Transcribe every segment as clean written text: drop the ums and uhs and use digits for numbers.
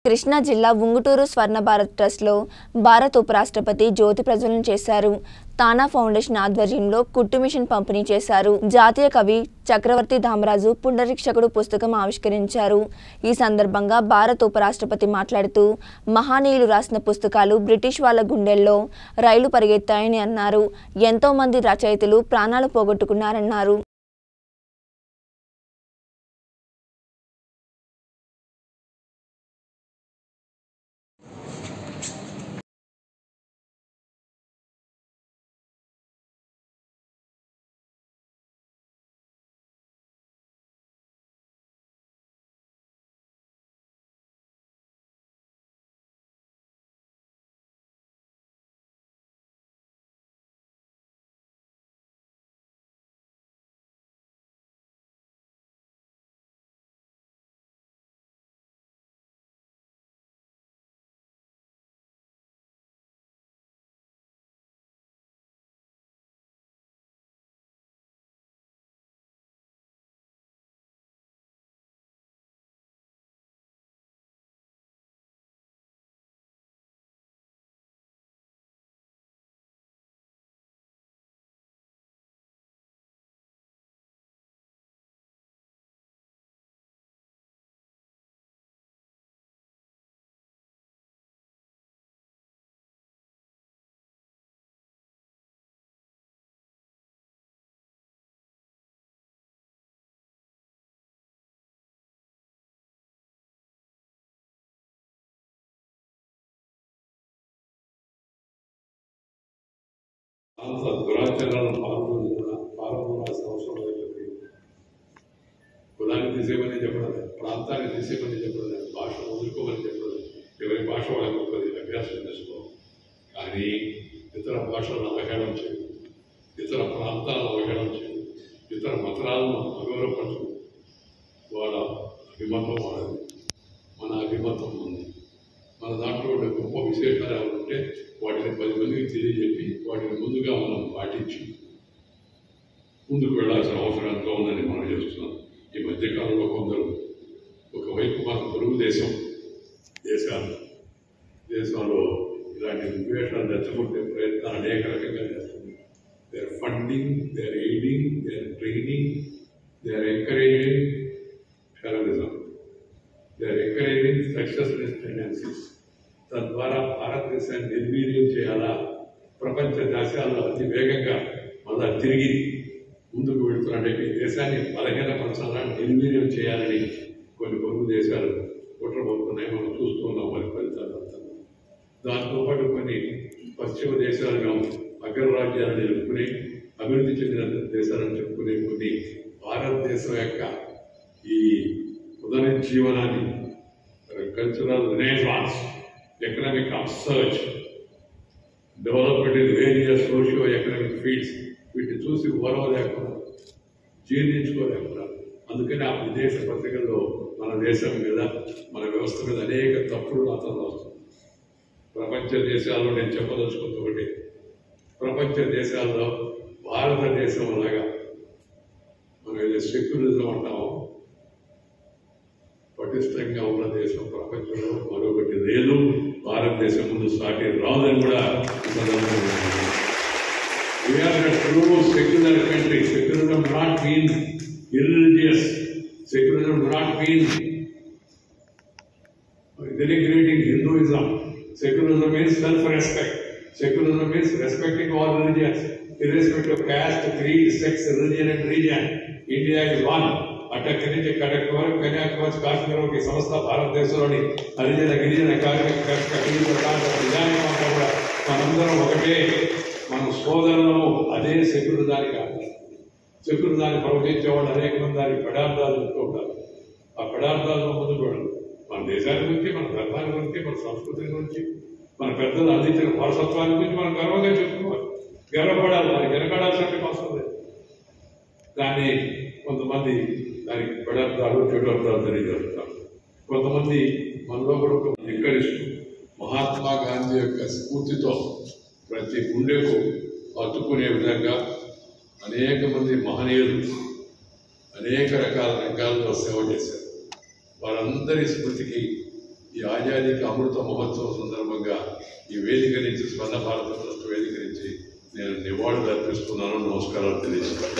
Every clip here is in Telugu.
కృష్ణా జిల్లా ఉంగుటూరు స్వర్ణ భారత్ ట్రస్ట్లో భారత ఉపరాష్ట్రపతి జ్యోతి ప్రజ్వలన చేశారు. తానా ఫౌండేషన్ ఆధ్వర్యంలో కుట్టు మిషన్ పంపిణీ చేశారు. జాతీయ కవి చక్రవర్తి ధామరాజు పునరీక్షకుడు పుస్తకం ఆవిష్కరించారు. ఈ సందర్భంగా భారత ఉపరాష్ట్రపతి మాట్లాడుతూ మహానీయులు రాసిన పుస్తకాలు బ్రిటిష్ వాళ్ళ గుండెల్లో రైలు పరిగెత్తాయని అన్నారు. ఎంతో మంది రచయితలు ప్రాణాలు పోగొట్టుకున్నారన్నారు. అంత దురాచారాలను పాల్గొనాల్సిన అవసరం లేదు. కులాన్ని తీసేయమని చెప్పలేదు, ప్రాంతాన్ని తీసేయమని చెప్పలేదు, భాష వదులుకోమని చెప్పలేదు. ఎవరి భాష వాళ్ళకి గొప్పది, అభ్యాసం చేసుకో. కానీ ఇతర భాషలను అవహేళన చేయదు, ఇతర ప్రాంతాలను అవహేళన చేయదు, ఇతర మతాలను అగౌరవపరచదు. వాళ్ళ అభిమతం వాళ్ళది, మన అభిమతం ఉంది. మన దాంట్లో గొప్ప విశేషాలు ఏమంటే వాటిని 10 మందికి తెలియజెప్పి వాటిని ముందుగా మనం పాటించి ముందుకు వెళ్లాల్సిన అవసరం ఎంతో ఉందని మనం చేస్తున్నాం. ఈ మధ్యకాలంలో కొందరు ఒకవైపు మన పొరుగు దేశంలో ఇలాంటి విద్వేషాలు రెచ్చగొట్టే ప్రయత్నాలు అనేక రకంగా చేస్తుంది. They are funding, they are aiding, they are training, they are encouraging terrorism, they are encouraging సక్సెస్లెస్ టెండెన్సీస్. తద్వారా భారతదేశాన్ని నిర్వీర్యం చేయాలా, ప్రపంచ దేశాల్లో అతి వేగంగా మళ్ళా తిరిగి ముందుకు వెళుతున్నట్టే ఈ దేశాన్ని బలహీనపరచాలని, నిర్వీర్యం చేయాలని కొన్ని పొరుగు దేశాలు కుట్రబోతున్నాయి. మనం చూస్తున్నాం వారి ఫలితాలంతా. దాంతోపాటు కొన్ని పశ్చిమ దేశాలుగా అగ్రరాజ్యాలను చెప్పుకుని అభివృద్ధి చెందిన దేశాలను చెప్పుకునే కొన్ని భారతదేశం యొక్క ఈ పునరుజ్జీవనాన్ని, cultural renaissance, economic upsurge, development in various socio-economic fields, వీటిని చూసి ఓర్వలేకుండా, జీర్ణించుకోలేకుండా, అందుకని ఆ విదేశ పత్రికల్లో మన దేశం మీద, మన వ్యవస్థ మీద అనేక తప్పుడు రాతలు వస్తుంది. ప్రపంచ దేశాల్లో నేను చెప్పదలుచుకుంది ఒకటి, ప్రపంచ దేశాల్లో భారతదేశం లాగా మనం ఏదో సెక్యులరిజం అంటాము, పటిష్టంగా ఉన్న దేశం ప్రపంచంలో మరొకటి లేదు. భారతదేశం ముందు సాటి రాదని కూడా secular country. Secularism do not mean irreligious. Secularism do not mean denigrating Hinduism. Secularism means self-respect. Secularism means respecting all religions, irrespective of caste, creed, sex, religion and region. India is one. అటక్కడి నుంచి కటక్ వరకు, కన్యాకుమారి, కాశ్మీర్ వరకు సమస్త భారతదేశంలోని హరిజన, గిరిజన, కార్మిక, నిజానికంతా కూడా మనందరం ఒకటే, మన సోదరులను. అదే సెక్యులరిజానికి కాదు. సెక్యులరిజాన్ని ప్రవచించే వాళ్ళు అనేక మంది దానికి పదార్థాలు చెప్తూ ఉంటారు. ఆ పదార్థాలను ముందుకు వెళ్ళదు. మన దేశాన్ని గురించి, మన ధర్మాన్ని గురించి, మన సంస్కృతి గురించి, మన పెద్దలు అందించిన వారసత్వాన్ని గురించి మనం గర్వంగా చెప్పుకోవాలి, గర్వపడాలి. దానికి వెనకాడాల్సిన అవసరం లేదు. దాన్ని కొంతమంది దానికి పదార్థాలు, చెడు అర్థాలు తెలియజేస్తారు. కొంతమంది మనలో కూడా ధిక్కరిస్తూ మహాత్మా గాంధీ యొక్క స్ఫూర్తితో ప్రతి గుండెకు హత్తుకునే విధంగా అనేక మంది మహనీయులు అనేక రకాల రంగాల్లో సేవ చేశారు. వారందరి స్మృతికి ఈ ఆజాదీ అమృత మహోత్సవం సందర్భంగా ఈ వేదిక నుంచి స్వర్ణ భారత ట్రస్ట్ వేదిక నుంచి నేను నివాళులు అర్పిస్తున్నాను. నమస్కారాలు తెలియజేస్తాను.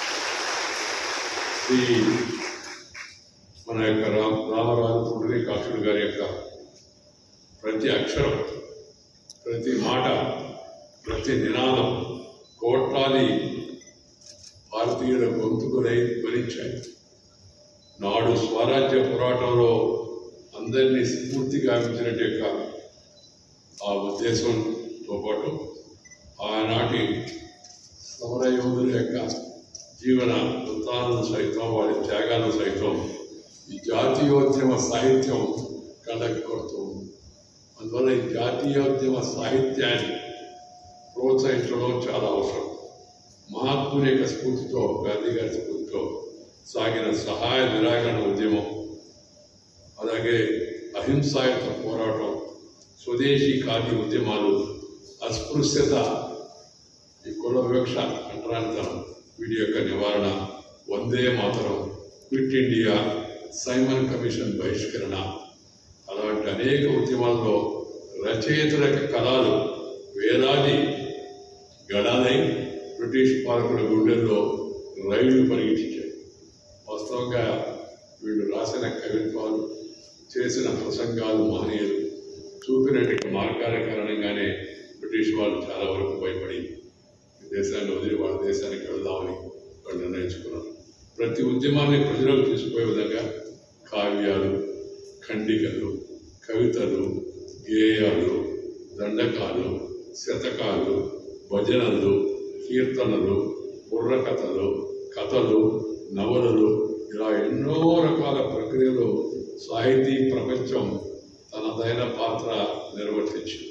మన యొక్క రామరాజు పుండరీకాక్షుడు గారి యొక్క ప్రతి అక్షరం, ప్రతి మాట, ప్రతి నినాదం కోట్లాది భారతీయుల గొంతుకులై ధ్వనించాయి. నాడు స్వరాజ్య పోరాటంలో అందరినీ స్ఫూర్తిగా ఇచ్చినట్టు యొక్క ఆ ఉద్దేశంతో పాటు ఆనాటి సమరయోధుల యొక్క జీవన వృత్తాలను సైతం, వారి త్యాగాలను సైతం ఈ జాతీయోద్యమ సాహిత్యం కళ్ళకి కొడుతుంది. అందువల్ల ఈ జాతీయోద్యమ సాహిత్యాన్ని ప్రోత్సహించడం చాలా అవసరం. మహాత్ముని యొక్క స్ఫూర్తితో, గాంధీ గారి స్ఫూర్తితో సాగిన సహాయ నిరాకరణ ఉద్యమం, అలాగే అహింసాయుత పోరాటం, స్వదేశీ ఖాదీ ఉద్యమాలు, అస్పృశ్యత, ఈ కుల వివక్ష, అంటరానితనం, వీటి యొక్క నివారణ, Vande Mataram, quit India, Simon commission బహిష్కరణ, అలాంటి అనేక ఉద్యమాల్లో రచయితల యొక్క కళలు వేలాది గడాలై బ్రిటిష్ పాలకుల గుండెల్లో రైళ్లు పరిగెట్టించాయి. వాస్తవంగా వీళ్ళు రాసిన కవిత్వాలు, చేసిన ప్రసంగాలు, మహనీయులు చూపినట్టు మార్గాల కారణంగానే బ్రిటిష్ వాళ్ళు చాలా వరకు భయపడి దేశాన్ని వదిలి వాళ్ళ దేశానికి వెళ్దామని వాళ్ళు నిర్ణయించుకున్నారు. ప్రతి ఉద్యమాన్ని ప్రజలకు తీసుకుపోయే విధంగా కావ్యాలు, ఖండికలు, కవితలు, గేయాలు, దండకాలు, శతకాలు, భజనలు, కీర్తనలు, బుర్రకథలు, కథలు, నవలలు, ఇలా ఎన్నో రకాల ప్రక్రియలు సాహితీ ప్రపంచం తనదైన పాత్ర నిర్వర్తించింది.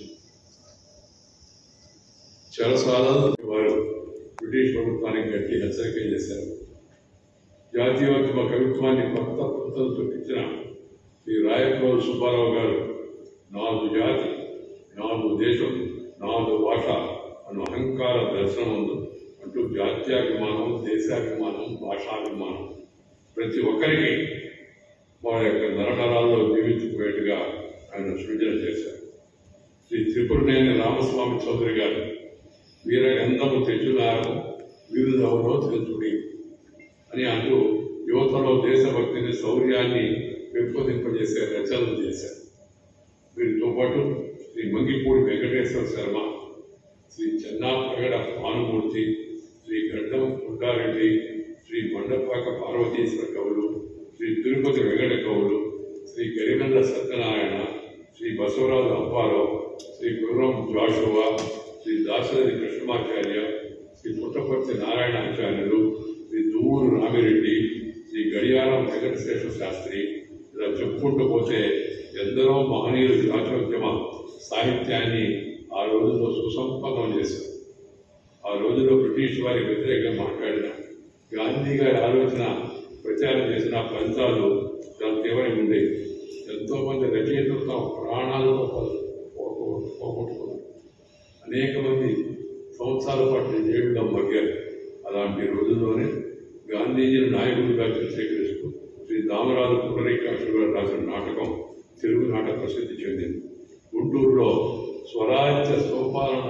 చెరసాలలో వారు బ్రిటిష్ ప్రభుత్వానికి గట్టి హెచ్చరిక చేశారు. జాతీయోద్యమ కవిత్వాన్ని కొత్త పంతలు తొక్కించిన శ్రీ రాయప్రోలు సుబ్బారావు గారు నాలుగు జాతి, నాలుగు దేశం, నాలుగు భాష అను అహంకార దర్శనం ఉంది అంటూ జాత్యాభిమానం, దేశాభిమానం, భాషాభిమానం ప్రతి ఒక్కరికి వారి యొక్క నరనరాల్లో జీవించిపోయేట్టుగా ఆయన సృజన చేశారు. శ్రీ త్రిపురనేని రామస్వామి చౌదరి గారు వీరగంధము తెచ్చునారు వీరుదవలో తెలుసుడి అని అంటూ యువతలో దేశభక్తిని, శౌర్యాన్ని పెంపొందింపజేసే రచనలు చేశారు. వీరితో పాటు శ్రీ మంగిపూడి వెంకటేశ్వర శర్మ, శ్రీ చెన్నాప్రగడ భానుమూర్తి, శ్రీ గడ్డం పుట్టారెడ్డి, శ్రీ మండపాక పార్వతీశ్వర కవులు, శ్రీ తిరుపతి వెంకట కవులు, శ్రీ గరివెల్ల సత్యనారాయణ, శ్రీ బసవరాజు అప్పారావు, శ్రీ గుర్రం జాషువా, శ్రీ దాశరథి కృష్ణమాచార్య, శ్రీ పుట్టపర్తి నారాయణాచార్యులు, శ్రీ దువ్వూరు రామిరెడ్డి, శ్రీ గడియారం వెంకటశేష శాస్త్రి, ఇలా చెప్పుకుంటూ పోతే ఎందరో మహనీయులు జాతీయోద్యమ సాహిత్యాన్ని ఆ రోజుల్లో సుసంపన్నం చేశారు. ఆ రోజుల్లో బ్రిటిష్ వారికి వ్యతిరేకంగా మాట్లాడిన, గాంధీ గారి ఆలోచన ప్రచారం చేసిన ఫలితాలు చాలా తీవ్రంగా ఉండేవి. ఎంతోమంది రచయితలు తమ ప్రాణాలతో పోగొట్టుకున్నారు. అనేక మంది సంవత్సరాల పాటు జైలుగా మగ్గారు. అలాంటి రోజుల్లోనే గాంధీజీని నాయకుడిగా చిత్రీకరిస్తూ శ్రీ దామరాజు పుండరీకాక్షుడు గారు రాసిన నాటకం తెలుగు నాటక ప్రసిద్ధి చెందింది. గుంటూరులో స్వరాజ్య సోపాలన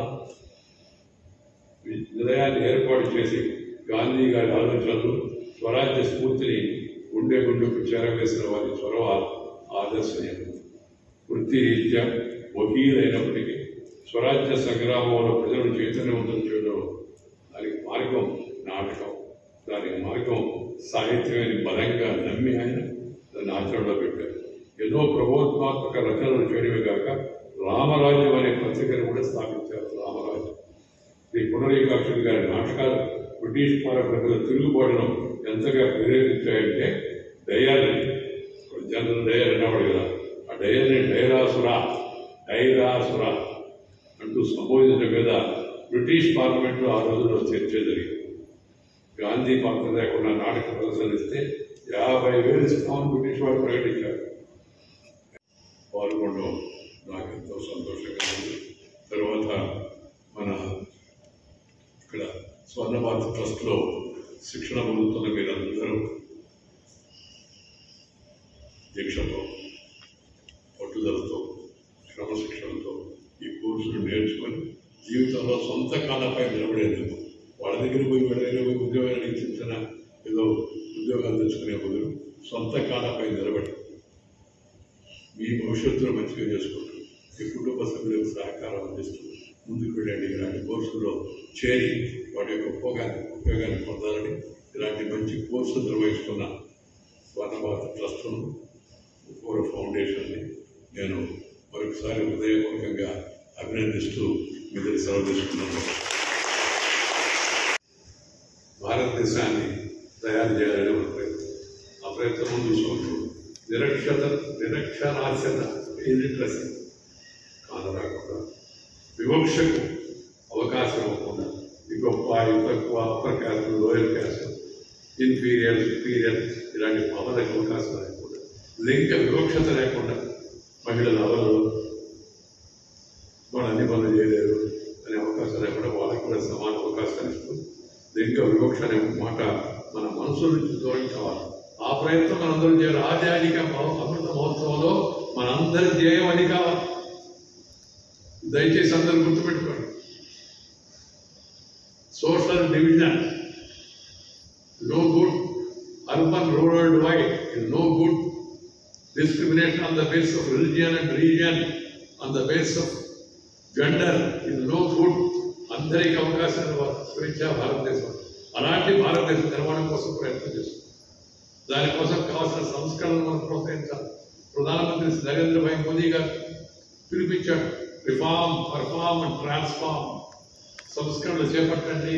నిలయాన్ని ఏర్పాటు చేసి గాంధీ గారి ఆలోచనలు, స్వరాజ్య స్ఫూర్తిని గుండె గుండెకు చేరవేసిన వారి చొరవ ఆదర్శనీయం. వృత్తిరీత్యా వకీలైనప్పటికీ స్వరాజ్య సంగ్రామంలో ప్రజలను చైతన్యవంతం చేయడం దానికి మార్గం నాటకం, దానికి మార్గం సాహిత్యాన్ని బలంగా నమ్మి ఆయన దాన్ని ఆచరణలో పెట్టారు. ఎన్నో ప్రబోధాత్మక రచనలు చేయడమే కాక రామరాజ్యం అనే పత్రికను కూడా స్థాపించారు. రామరాజ్యం శ్రీ పుండరీకాక్షుడు గారి నాటకాలు బ్రిటిష్ పాలకుల తిరుగుబాటును ఎంతగా ప్రేరేపించాయంటే డయర్ని, జనరల్ డయర్ అనేవాడు కదా, ఆ డయర్ని డైరాసుర అంటూ సంబోధించడం మీద బ్రిటిష్ పార్లమెంట్లో ఆ రోజుల్లో చర్చ జరిగింది. గాంధీ పాత్ర లేకుండా నాటక ప్రదర్శనిస్తే 50,000 ఇస్తామని బ్రిటిష్ వారు ప్రకటించారు. పాల్గొనడం నాకు ఎంతో సంతోషంగా ఉంది. తర్వాత మన ఇక్కడ స్వర్ణ భారత ట్రస్ట్లో శిక్షణ పొందుతున్న మీరందరూ దీక్షతో, పట్టుదల క్రమశిక్షణతో ఈ కోర్సులు నేర్చుకొని జీవితంలో సొంత కాళ్ళపై నిలబడేందుకు వాళ్ళ దగ్గర పోయి ఉద్యోగానికి చిన్న ఏదో ఉద్యోగాలు తెచ్చుకునే బదులు సొంత కాళ్ళపై నిలబడి మీ భవిష్యత్తులో మంచిగా చేసుకుంటూ మీ కుటుంబ సభ్యులకు సహకారం అందిస్తూ ముందుకు వెళ్ళండి. ఇలాంటి కోర్సుల్లో చేరి వాటి యొక్క ఉపయోగాన్ని పొందాలని ఇలాంటి మంచి కోర్సులు నిర్వహిస్తున్న స్వర్ణభారత ట్రస్ట్ను ఫౌండేషన్ని నేను మరొకసారి హృదయపూర్వకంగా అభినందిస్తూ మీ దగ్గర సెలవు తీసుకున్నాను. భారతదేశాన్ని తయారు చేయాలని ఒక ప్రయత్నం, ఆ ప్రయత్నం చూసుకుంటూ నిరక్షరాస్యత ఇల్లిటరసీ కానరాకుండా వివక్షకు అవకాశం ఇవ్వకుండా ఈ గొప్ప ఈ తక్కువ upper caste lower caste inferior superior ఇలాంటి భావనకు అవకాశం లేకుండా లింగ వివక్షత లేకుండా మహిళలు ఎవరు వాళ్ళు అన్ని పనులు చేయలేరు అనే అవకాశం లేకుండా వాళ్ళకి కూడా సమాన అవకాశాలు ఇస్తూ లింగ వివక్ష అనే మాట మన మనసుల నుంచి దూరం కావాలి. ఆ ప్రయత్నం మనందరం చేయాలి. ఆధ్యాత్మిక అమృత మహోత్సవంలో మనందరి ధ్యేయం అది కావాలి. దయచేసి అందరూ గుర్తుపెట్టుకోండి. Social division no good, urban rural divide is no good, discrimination on the basis of religion and region, on the basis of gender is no good. అందరికి అవకాశాలు స్వేచ్ఛ భారతదేశం. అలాంటి భారతదేశం నిర్మాణం కోసం ప్రయత్నం చేస్తుంది. దానికోసం కావాల్సిన సంస్కరణలు మనం ప్రోత్సహించాలి. ప్రధానమంత్రి నరేంద్ర భాయ్ మోదీ గారు పిలిపించాడు, రిఫార్మ్, పర్ఫార్మ్ అండ్ ట్రాన్స్ఫార్మ్. సంస్కరణలు చేపట్టండి,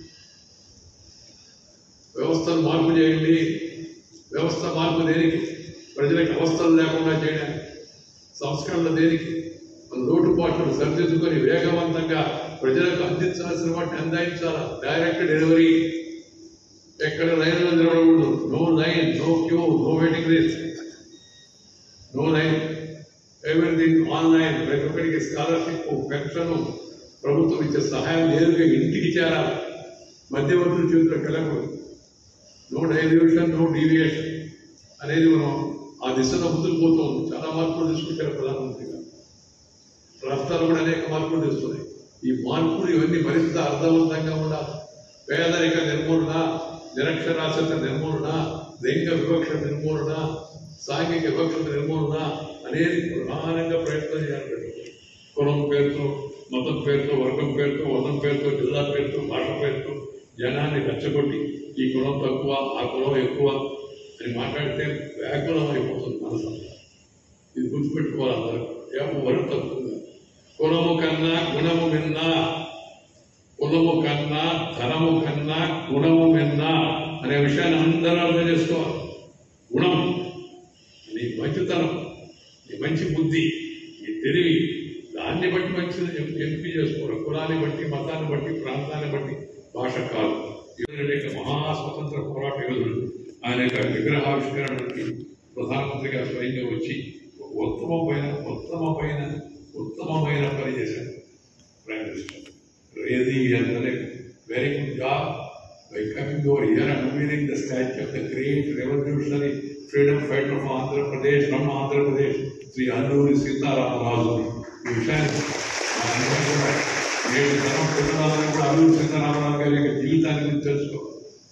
వ్యవస్థను మార్పు చేయండి. వ్యవస్థ మార్పు దేనికి? ప్రజలకు అవస్థలు లేకుండా చేయడానికి. సంస్కరణలు దేనికి? మన లోటుపాట్లను సరిదిద్దుకొని వేగవంతంగా ప్రజలకు అందించాల్సిన వాటిని అందించాలా. డైరెక్ట్ డెలివరీ, ఎక్కడ లైన్లో నిలబడకూడదు. No line, no queue, no waiting list, no line, everything online. ప్రతి ఒక్కరికి స్కాలర్షిప్, పెన్షన్, ప్రభుత్వం ఇచ్చే సహాయం నేరుగా ఇంటికి చేరాలి. మధ్యవర్తుల చేతులకు వెళ్ళకూడదు. నో డైల్యూషన్, నో డీవియేషన్ అనేది మనం ఆ దిశలో ముందుకు పోతూ ఉంది. చాలా మార్పులు తీసుకొచ్చారు ప్రధానమంత్రి గారు. రాష్ట్రాలు కూడా అనేక మార్పులు తెస్తున్నాయి. ఈ మార్పులు ఇవన్నీ మరింత అర్థవంతంగా ఉండాలి. పేదరిక నిర్మూలన, నిరక్షరాస్యత నిర్మూలన, లింగ వివక్ష నిర్మూలన, సాంఘిక వివక్షత నిర్మూలన అనేది ప్రధానంగా ప్రయత్నం చేయాలి. కులం పేరుతో, మతం పేరుతో, వర్గం పేరుతో, వర్ణం పేరుతో, జిల్లా పేరుతో, భాష పేరుతో జనాన్ని రెచ్చగొట్టి ఈ కులం తక్కువ, ఆ కులం ఎక్కువ అని మాట్లాడితే వ్యాకులం అయిపోతుంది మనసు. ఇది గుర్తుపెట్టుకోవాలి అందరూ. ఎవరు తక్కువ. కులము కన్నా గుణము మిన్నా, కులము కన్నా ధనము కన్నా గుణము మిన్నా అనే విషయాన్ని అందరూ అర్థం చేసుకోవాలి. గుణం, నీ మంచితనం, నీ మంచి బుద్ధి, నీ తెలివి, దాన్ని బట్టి మంచి ఎంపిక చేసుకోవాలి. కులాన్ని బట్టి, మతాన్ని బట్టి, ప్రాంతాన్ని బట్టి, భాష కాదు. మహాస్వతంత్ర పోరాట యోధుడు ఆయన యొక్క విగ్రహావిష్కరణకి ప్రధానమంత్రి గారు స్వయంగా వచ్చి ఉత్తమమైన పని చేశారు. Prime minister really very good job by coming over here and unveiling the statue of the great revolutionary freedom fighter of Andhra Pradesh, from Andhra Pradesh, Shri Alluri Sitaramaraju. ఈ విషయాన్ని నేటి తరం పిల్లలందరూ కూడా అల్లూరి సీతారామరాజు గారి యొక్క జీవితాన్ని గురించి తెలుసుకోవాలి.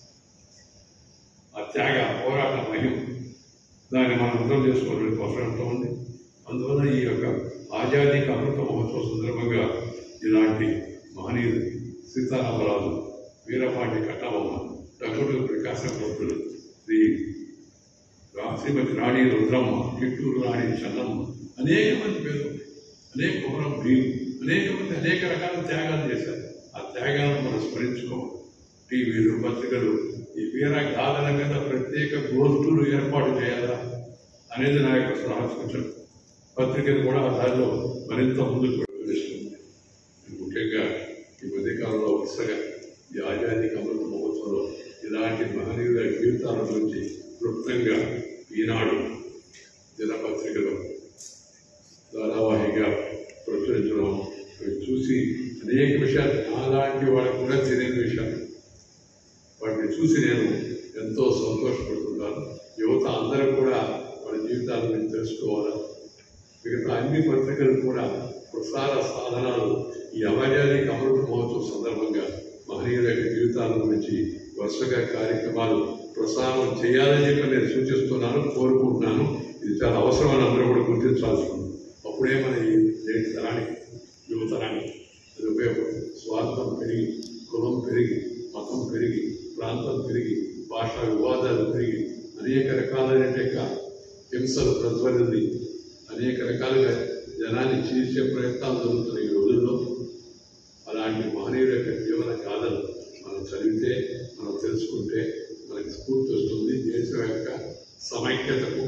ఆ త్యాగ పోరాట మహిమ దాన్ని మనం అర్థం చేసుకోవడానికి అవసరంతో ఉంది. అందువల్ల ఈ యొక్క ఆజాదీకి అమృత మహోత్సవ సందర్భంగా ఇలాంటి మహనీయులు సీతారామరాజు, వీరపాటి కట్టబొమ్మ, టంగుటూరి ప్రకాశం భక్తులు, శ్రీమతి రాణి రుద్రమ్మ, చిట్టూరు రాణి చెన్నమ్మ, అనేక మంది పేరు, అనేక కుమరం భీము, అనేక మంది అనేక రకాల త్యాగాలు చేశారు. ఆ త్యాగాలను మనం స్మరించుకోవాలి. టీవీలు, పత్రికలు ఈ వీర గాథల మీద ప్రత్యేక గోష్ఠులు ఏర్పాటు చేయాలా అనేది నా యొక్క సలహా సూచన. పత్రికలు కూడా ఆ దారిలో మరింత ముందుకు ప్రవేశిస్తుంది. ముఖ్యంగా ఈ మధ్యకాలంలో వరుసగా ఈ ఆజాదీకి అమృత మహోత్సవంలో ఇలాంటి మహనీయుల జీవితాల గురించి క్లుప్తంగా ఈనాడు దినపత్రికలో ధారావాహిగా ప్రచురించడం చూసి అనేక విషయాలు అలాంటి వాళ్ళకు కూడా తెలియని విషయాలు వాటిని చూసి నేను ఎంతో సంతోషపడుతున్నాను. యువత అందరూ కూడా వాళ్ళ జీవితాలను తెలుసుకోవాలా, మిగతా అన్ని పత్రికలు కూడా ప్రసార సాధనాలు ఈ అమర్యాదిక అమృత మహోత్సవం సందర్భంగా మహనీయుల యొక్క జీవితాల గురించి వరుసగా కార్యక్రమాలు ప్రసారం చేయాలని చెప్పి నేను సూచిస్తున్నాను, కోరుకుంటున్నాను. ఇది చాలా అవసరమని అందరూ కూడా గుర్తించాల్సి ఉంది. అప్పుడే మన ఈ నేటి తరానికి, యువతరానికి అది ఉపయోగపడుతుంది. స్వార్థం పెరిగి, కులం పెరిగి, మతం పెరిగి, ప్రాంతం పెరిగి, భాషా వివాదాలు పెరిగి, అనేక రకాలైన హింసలు ప్రజ్వలింది, అనేక రకాలుగా జనాన్ని చీల్చే ప్రయత్నాలు జరుగుతున్న ఈ రోజుల్లో అలాంటి మహనీయుల యొక్క జీవన గాథలు మనం చదివితే, మనం తెలుసుకుంటే మనకి స్ఫూర్తి వస్తుంది. దేశం యొక్క సమైక్యతకు,